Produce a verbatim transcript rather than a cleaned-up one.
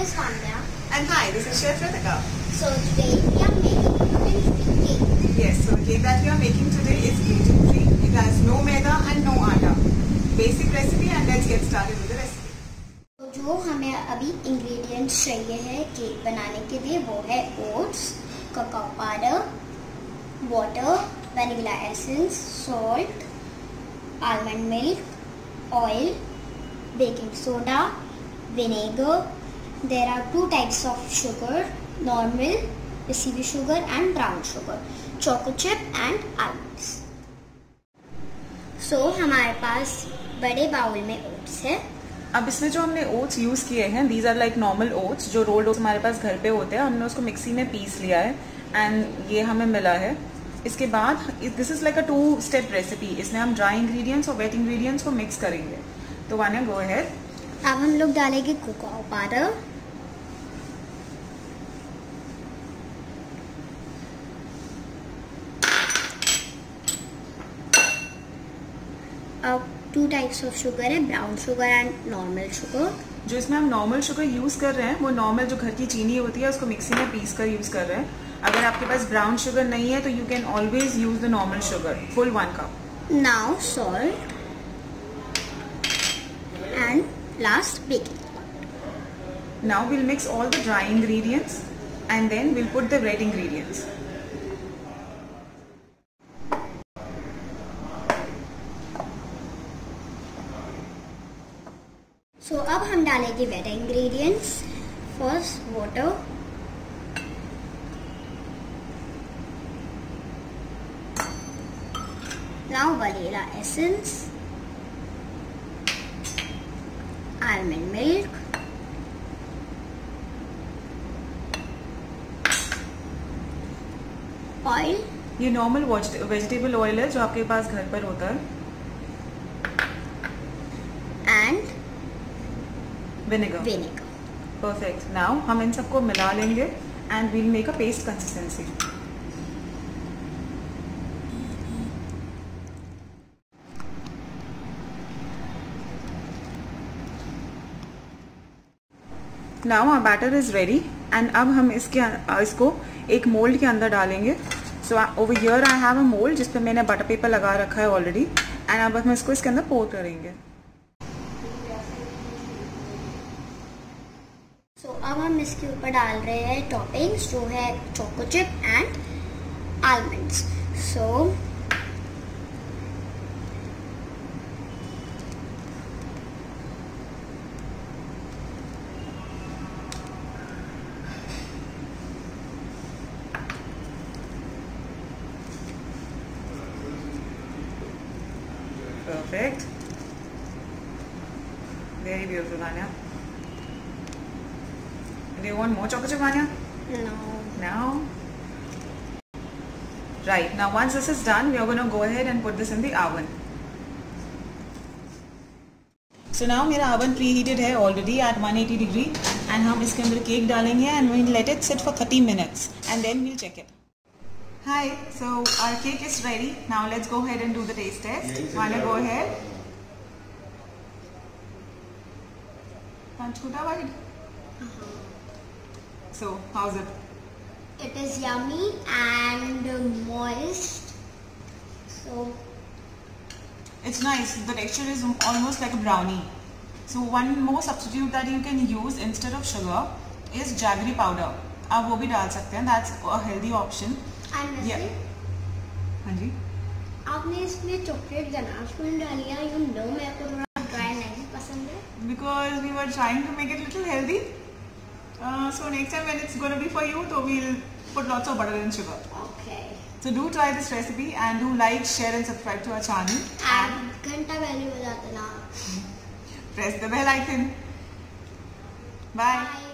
is Vanya. And hi, this is Chef Ritika. So today we are making gluten-free cake. Yes, so the cake that we are making today is gluten-free. It has no maida and no atta. Basic recipe, and let's get started with the recipe. तो जो हमें अभी ingredients चाहिए है cake बनाने के लिए वो है oats, cocoa powder, water, vanilla essence, salt, almond milk, oil, baking soda, vinegar. There are two types of sugar, normal, recipe sugar and brown sugar, choco chip and almonds. So हमारे पास बड़े bowl में oats है. अब इसमें जो हमने oats use किए हैं, these are like normal oats जो रोल्ड ओट्स हमारे पास घर पे होते हैं. हमने उसको मिक्सी में पीस लिया है एंड ये हमें मिला है. इसके बाद this is like a two step recipe. इसमें हम ड्राई इंग्रेडिएंट्स और वेट इंग्रेडिएंट्स को मिक्स करेंगे. तो वान्या गो अहेड. अब हम लोग डालेंगे कोको पाउडर, अब टू टाइप्स ऑफ शुगर है, brown sugar and normal sugar. जो इसमें हम नॉर्मल शुगर यूज कर रहे हैं वो नॉर्मल जो घर की चीनी होती है उसको मिक्सी में पीस कर यूज कर रहे हैं. अगर आपके पास ब्राउन शुगर नहीं है तो you can always use the normal sugar, full one cup. Now salt and last baking. Now we'll mix all the dry ingredients and then we'll put the wet ingredients. So अब हम डालेंगे wet ingredients. First water, now vanilla essence, almond milk, oil. ये normal vegetable oil है जो आपके पास घर पर होता है. And vinegar. Vinegar. Perfect. Now हम इन सबको मिला लेंगे and we'll make a paste consistency. Now our batter is ready and अब हम इसके इसको एक मोल्ड के अंदर डालेंगे. So over here I have a mould जिस पे मैंने बटर पेपर लगा रखा है ऑलरेडी एंड अब हम इसको इसके अंदर पोर करेंगे. सो so, अब हम इसके ऊपर डाल रहे हैं टॉपिंग्स जो है choco chip and almonds. So Perfect. Very beautiful, Vanya. Do you want more chocolate chip, Vanya? no. Now? Right. Now, once this is done, we are going to go ahead and put this in the oven. So now मेरा oven preheated है already at one eighty degree and हम इसके अंदर cake डालेंगे and we'll let it sit for thirty minutes and then we'll check it. Hi, so our cake is ready. Now let's go ahead and do the taste test. Wanna go ahead? Panchkuta wide. Uh-huh. So how's it? It is yummy and moist. So it's nice. The texture is almost like a brownie. So one more substitute that you can use instead of sugar is jaggery powder. आप वो भी डाल सकते हैं. That's a healthy option. yeah. हाँ जी. आपने इसमें chocolate ganache क्यों डालिया? यू नो मेरे को थोड़ा ड्राई नहीं पसंद है. Because we were trying to make it little healthy. Uh, so next time when it's going to be for you, so we'll put lots of butter and sugar. Okay. So do try this recipe and do like, share and subscribe to our channel. And घंटा bell बजा देना. Press the bell icon. Bye. Bye.